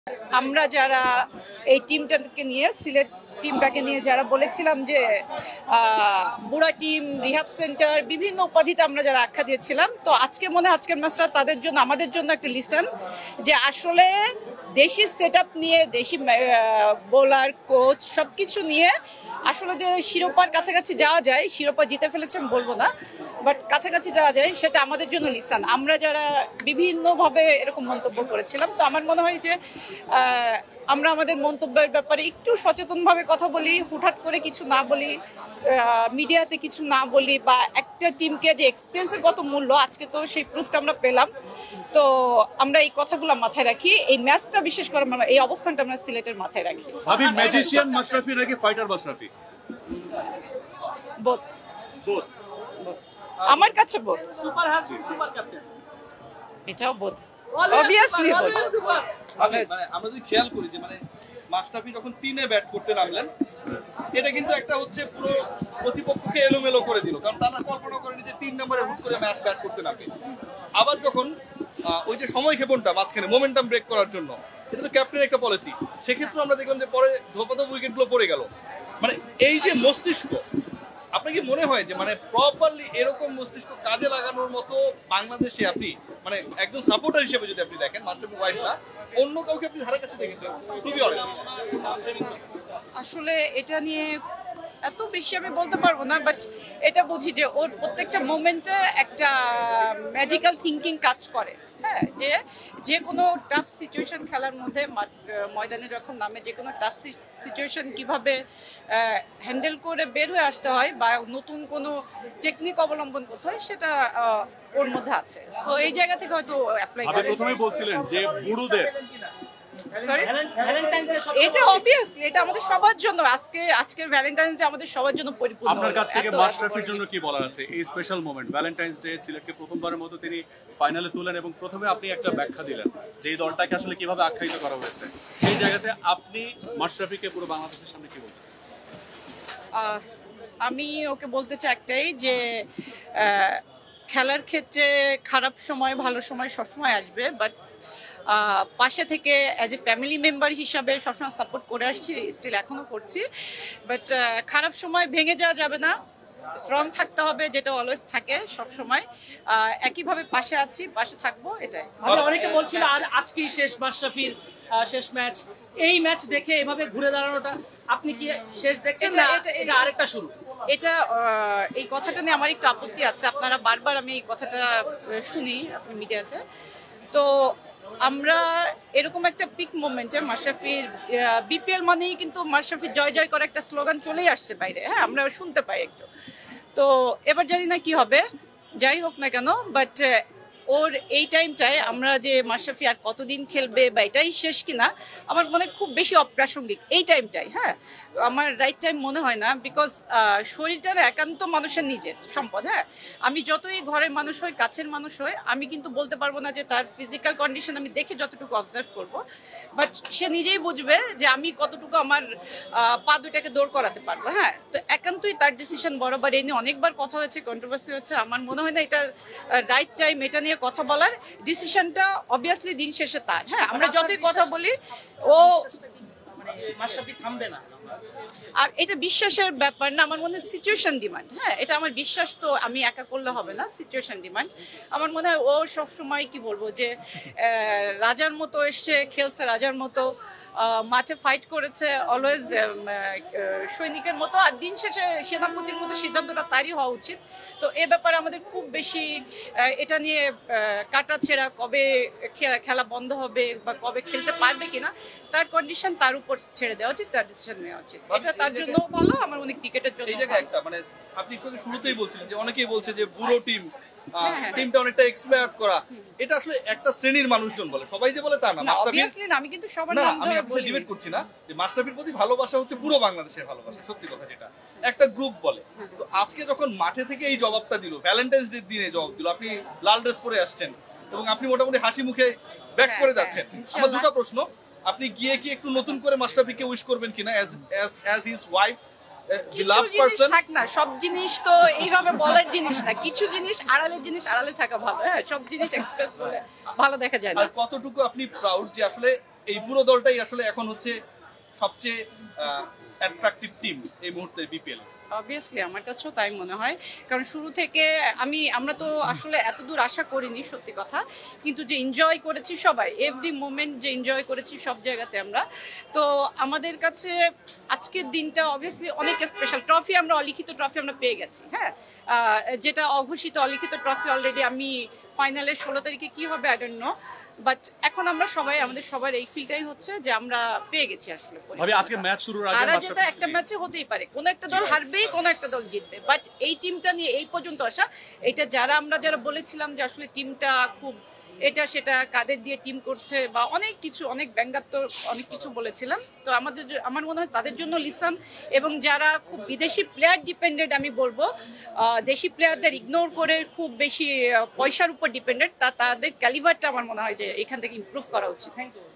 আমরা যারা এই টিমটাকে নিয়ে সিলেট টিমটাকে নিয়ে যারা বলেছিলাম যে বুড়া টিম, রিহাব সেন্টার, বিভিন্ন উপাধিতে আমরা যারা আখ্যা দিয়েছিলাম, তো আজকে মনে হয় আজকের ম্যাচটা তাদের জন্য, আমাদের জন্য একটা লিসন যে আসলে দেশি সেট আপ নিয়ে, দেশি বোলার, কোচ সবকিছু নিয়ে আসলে যে শিরোপার কাছাকাছি যাওয়া যায়, শিরোপা জিতে ফেলেছেন বলবো না, বাট কাছাকাছি যাওয়া যায়, সেটা আমাদের জন্য লিসান। আমরা যারা বিভিন্নভাবে এরকম মন্তব্য করেছিলাম, তো আমার মনে হয় যে আমরা আমাদের মন্তব্যের ব্যাপারে একটু সচেতনভাবে কথা বলি, হুটহাট করে কিছু না বলি, মিডিয়াতে কিছু না বলি, বা একটা টিমকে যে এক্সপিরিয়েন্সের কত মূল্য আজকে তো সেই প্রুফটা আমরা পেলাম। তো আমরা এই কথাগুলো মাথায় রাখি, এই ম্যাচটা বিশেষ করে আমরা এই অবস্থানটা আমরা সিলেটের মাথায় রাখি। ভাবি ম্যাজিশিয়ান মাশরাফি নাকি ফাইটার মাশরাফি? বোথ। আমার কাছে both. Super husband, super captain, এটাও বোধ অবভিয়াসলি বোধ। মানে আমরা যদি খেয়াল করি যে মানে মাশরাফি যখন 3-এ ব্যাট করতে নামলেন, এটা কিন্তু একটা হচ্ছে পুরো প্রতিপক্ষকে এলোমেলো করে দিল, কারণ তারা কল্পনা করেনি যে 3 নম্বরে হুট করে ম্যাচ ব্যাট করতে নামবে। আবার যখন ওই যে সময় ক্ষেপণটা মাঝখানে মোমেন্টাম ব্রেক করার জন্য, এটা তো ক্যাপ্টেনের একটা পলিসি, সেক্ষেত্রে আমরা দেখলাম যে পরে ধপাধপ উইকেটগুলো পড়ে গেল। মানে এই যে মস্তিষ্ক, আপনার কি মনে হয় যে মানে প্রপারলি এরকম মস্তিষ্ক কাজে লাগানোর মতো বাংলাদেশে আপনি মানে একজন সাপোর্টার হিসেবে যদি আপনি দেখেন, মাশরাফি ওয়াইফ না অন্য কাউকে আপনি ধারে কাছে দেখেছেন? টু বি অনেস্ট, আসলে এটা নিয়ে এত বেশি আমি বলতে পারবো না, বাট এটা বুঝি যে ওর প্রত্যেকটা মোমেন্টে একটা ম্যাজিক্যাল থিঙ্কিং কাজ করে। হ্যাঁ, যে কোনো টাফ সিচুয়েশন খেলার মধ্যে ময়দানে যখন নামে, যে কোনো টাফ সিচুয়েশন কিভাবে হ্যান্ডেল করে বের হয়ে আসতে হয় বা নতুন কোনো টেকনিক অবলম্বন করতে হয়, সেটা ওর মধ্যে আছে। সো এই জায়গা থেকে হয়তো অ্যাপ্লাই করে। আপনি প্রথমেই বলছিলেন যে বুড়োদের, সরি, এটা অবভিয়াসলি এটা আমাদের সবার জন্য, আজকের ভ্যালেন্টাইন্স ডে আমাদের সবার জন্য পরিপূর্ণ। আপনার কাছ থেকে মাশরাফির জন্য কি বলার আছে এই স্পেশাল মোমেন্ট? ভ্যালেন্টাইন্স ডে সিলেটকে প্রথমবারের মতো তিনি ফাইনালে তুলেন, এবং প্রথমে আপনি একটা ব্যাখ্যা দিলেন যে এই দলটাকে আসলে কিভাবে আখ্যায়িত করা হয়েছে। সেই জায়গাতে আপনি মাশরাফিকে পুরো বাংলাদেশের সামনে কি বলতে? আমি ওকে বলতে চাই একটাই, যে খেলার ক্ষেত্রে খারাপ সময় ভালো সময় সবসময় আসবে, বাট পাশে থেকে অ্যাজ এ ফ্যামিলি মেম্বার হিসাবে সবসময় সাপোর্ট করে আসছি, স্টিল এখনো করছি। বাট খারাপ সময় ভেঙে যাওয়া যাবে না, স্ট্রং থাকতে হবে, যেটা অলওয়েজ থাকে সব সময়। একইভাবে পাশে আছি, পাশে থাকবো, এটাই। অনেকে বলছিল আজকেই শেষ মাশরাফির শেষ ম্যাচ, এই ম্যাচ দেখে এভাবে ঘুরে দাঁড়ানোটা আপনি কি শেষ দেখছেন না এটা আরেকটা শুরু? এটা এই কথাটা নিয়ে আমার একটু আপত্তি আছে। আপনারা বারবার আমি এই কথাটা শুনি আপনি মিডিয়াতে, তো আমরা এরকম একটা পিক মোমেন্টে মাশরাফির বিপিএল মানেই কিন্তু মাশরাফির জয় জয় করে একটা স্লোগান চলেই আসছে বাইরে। হ্যাঁ, আমরা শুনতে পাই একটু। তো এবার জানি না কি হবে, যাই হোক না কেন, বাট ওর এই টাইমটায় আমরা যে মাশরাফি আর কতদিন খেলবে বা এটাই শেষ কিনা, আমার মনে খুব বেশি অপ্রাসঙ্গিক এই টাইমটাই। হ্যাঁ, আমার রাইট টাইম মনে হয় না, বিকজ শরীরটা একান্ত মানুষের নিজের সম্পদ। হ্যাঁ, আমি যতই ঘরের মানুষ হই, কাছের মানুষ হই, আমি কিন্তু বলতে পারবো না যে তার ফিজিক্যাল কন্ডিশন আমি দেখে যতটুকু অবজার্ভ করব, বাট সে নিজেই বুঝবে যে আমি কতটুকু আমার পা দুটাকে দৌড় করাতে পারবো। হ্যাঁ, তো একান্তই তার ডিসিশন। বরাবর এই নিয়ে অনেকবার কথা হয়েছে, কন্ট্রোভার্সি হচ্ছে, আমার মনে হয় না এটা রাইট টাইম এটা নিয়ে কথা বলার। ডিসিশনটা অবভিয়াসলি দিন শেষে তার। হ্যাঁ, আমরা যতই কথা বলি ও মাশরাফি থামবে না, আর এটা বিশ্বাসের ব্যাপার না, আমার মনে হয় সিচুয়েশন ডিমান্ড। হ্যাঁ, এটা আমার বিশ্বাস তো আমি একা করলে হবে না, সিচুয়েশন ডিমান্ড। আমার মনে হয় ও সবসময় কি বলবো যে রাজার মতো এসছে, খেলছে রাজার মতো, মাঠে ফাইট করেছে অলওয়েজ সৈনিকের মতো, আর দিন শেষে সেনাপতির মতো সিদ্ধান্তটা তারই হওয়া উচিত। তো এ ব্যাপারে আমাদের খুব বেশি এটা নিয়ে কাটা ছেঁড়া, কবে খেলা বন্ধ হবে বা কবে খেলতে পারবে কিনা, তার কন্ডিশন তার উপর ছেড়ে দেওয়া উচিত, তার ডিসিশন নেওয়া উচিত। এটা তার জন্য ভালো, আমার অনেক ক্রিকেটের জন্য। এই জায়গায় একটা মানে আপনি একটু শুরুতেই বলছিলেন যে অনেকেই বলছে যে বুড়ো টিম, টিমটা অনেকটা এক্সপায়ার্ড করা, এটা আসলে একটা শ্রেণীর মানুষজন বলে, সবাই যে বলে তা না। অবভিয়াসলি না, আমি কিন্তু সবার না, নাম আমি ধরে আপনার বলি ডিবেট করছি না যে মাশরাফির প্রতি ভালোবাসা হচ্ছে পুরো বাংলাদেশের ভালোবাসা, সত্যি কথা, যেটা একটা গ্রুপ বলে। তো আজকে যখন মাঠে থেকে এই জবাবটা দিল, ভ্যালেন্টাইন্স ডে দিনে জবাব দিল, আপনি লাল ড্রেস পরে আসছেন এবং আপনি মোটামুটি হাসি মুখে ব্যাক করে যাচ্ছেন। আমার দুটো প্রশ্ন, আপনি গিয়ে কি একটু নতুন করে মাশরাফিকে উইশ করবেন কিনা অ্যাজ হিজ ওয়াইফ? সব জিনিস তো এইভাবে বলার জিনিস না, কিছু জিনিস আড়ালের জিনিস আড়ালে থাকা ভালো। হ্যাঁ, সব জিনিস এক্সপ্রেস করে ভালো দেখা যায় না। আর কতটুকু আপনি প্রাউড যে আসলে এই পুরো দলটাই আসলে এখন হচ্ছে সবচেয়ে অ্যাট্রাকটিভ টিম এই মুহূর্তে বিপিএল। অবভিয়াসলি আমার কাছেও তাই মনে হয়, কারণ শুরু থেকে আমরা তো আসলে এত দূর আশা করিনি সত্যি কথা, কিন্তু যে এনজয় করেছি সবাই, এভরি মোমেন্ট যে এনজয় করেছি সব জায়গাতে আমরা, তো আমাদের কাছে আজকের দিনটা অবভিয়াসলি অনেক স্পেশাল। ট্রফি আমরা অলিখিত ট্রফি আমরা পেয়ে গেছি, হ্যাঁ, যেটা অঘোষিত অলিখিত ট্রফি অলরেডি আমি ফাইনালের 16 তারিখে কি হবে আই ডোন্ট নো, বাট এখন আমরা সবাই আমাদের সবার এই ফিলটাই হচ্ছে যে আমরা পেয়ে গেছি আসলে। ভাবি আজকে ম্যাচ শুরুর আগে হারা যেটা একটা ম্যাচে হতেই পারে, কোন একটা দল হারবে কোন একটা দল জিতবে, বাট এই টিমটা নিয়ে এই পর্যন্ত আসা, এটা যারা বলেছিলাম যে আসলে টিমটা খুব এটা সেটা কাদের দিয়ে টিম করছে বা অনেক কিছু অনেক ব্যঙ্গাত্মক অনেক কিছু বলেছিলাম, তো আমার মনে হয় তাদের জন্য লিসন, এবং যারা খুব বিদেশি প্লেয়ার ডিপেন্ডেন্ট আমি বলবো, দেশি প্লেয়ারদের ইগনোর করে খুব বেশি পয়সার উপর ডিপেন্ডেন্ট, তাদের ক্যালিভারটা আমার মনে হয় যে এখান থেকে ইমপ্রুভ করা উচিত। Thank you.